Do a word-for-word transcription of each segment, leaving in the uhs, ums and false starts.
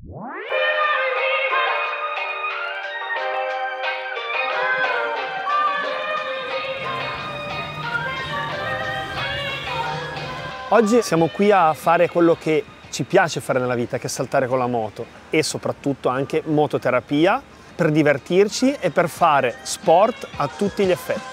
Oggi siamo qui a fare quello che ci piace fare nella vita, che è saltare con la moto, e soprattutto anche mototerapia per divertirci e per fare sport a tutti gli effetti.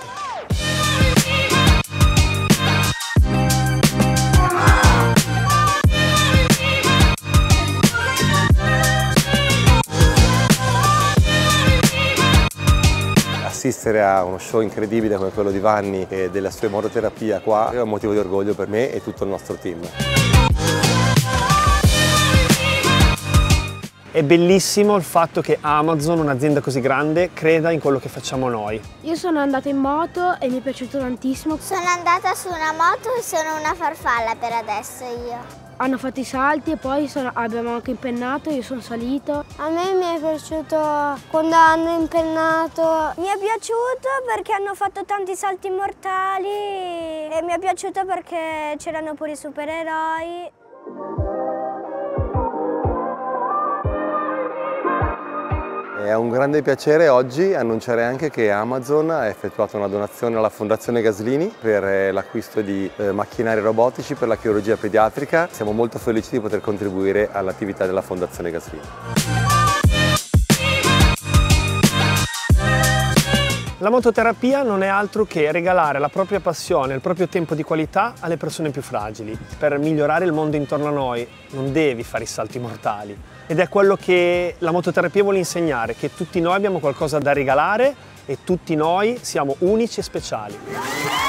Assistere a uno show incredibile come quello di Vanni e della sua mototerapia qua è un motivo di orgoglio per me e tutto il nostro team. È bellissimo il fatto che Amazon, un'azienda così grande, creda in quello che facciamo noi. Io sono andata in moto e mi è piaciuto tantissimo. Sono andata su una moto e sono una farfalla per adesso io. Hanno fatto i salti e poi sono, abbiamo anche impennato, io sono salito. A me mi è piaciuto quando hanno impennato. Mi è piaciuto perché hanno fatto tanti salti mortali e mi è piaciuto perché c'erano pure i supereroi. È un grande piacere oggi annunciare anche che Amazon ha effettuato una donazione alla Fondazione Gaslini per l'acquisto di eh, macchinari robotici per la chirurgia pediatrica. Siamo molto felici di poter contribuire all'attività della Fondazione Gaslini. La mototerapia non è altro che regalare la propria passione, il proprio tempo di qualità alle persone più fragili. Per migliorare il mondo intorno a noi non devi fare i salti mortali. Ed è quello che la mototerapia vuole insegnare, che tutti noi abbiamo qualcosa da regalare e tutti noi siamo unici e speciali.